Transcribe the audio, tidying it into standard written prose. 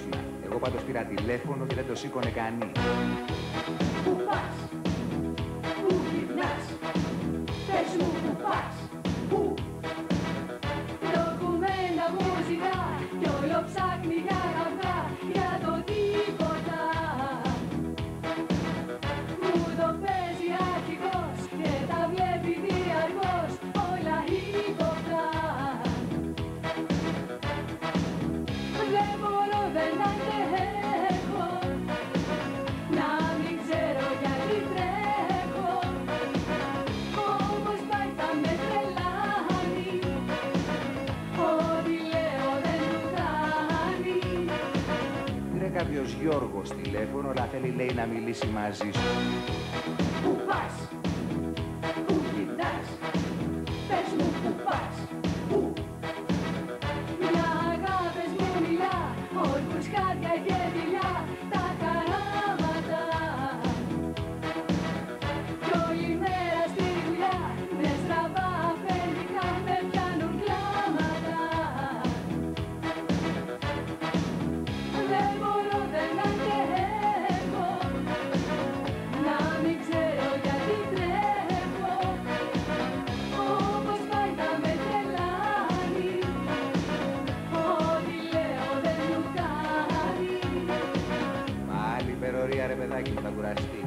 ήσουνα. Εγώ πάντως πήρα τηλέφωνο και δεν το σήκωνε κανείς. Πού πας, πού γυρνάς, πες μου πού πας, πού. Ντοκουμέντα μουσικά κι όλο ψάχνει για καυγά, για το τίποτα. Μου το παίζει αρχηγός και τα βλέπει διαρκώς όλα ύποπτα. Δεν μπορώ, δεν αντέχω, να μην ξέρω γιατί τρέχω. Όμως πάει θα με τρελάνει, ό,τι λέω δεν του κάνει. Πήρε κάποιος Γιώργος τηλέφωνο, αλλά θέλει λέει να μιλήσει μαζί σου. Πού πας, πού γυρνάς, πες μου πού πας, πού. Μια αγάπες μου μιλά, όρκους χάρια και δειλά, τα χαράματα. Κι όλη μέρα στη δουλειά, με στραβά αφεντικά με πιάνουν κλάματα. Δεν μπορώ, δεν αντέχω, να μην ξέρω γιατί τρέχω. Όπως πάει θα με τρελάνει, ό,τι λέω δεν του κάνει. Πάλι υπερορία ρε παιδάκι μου, θα κουραστεί.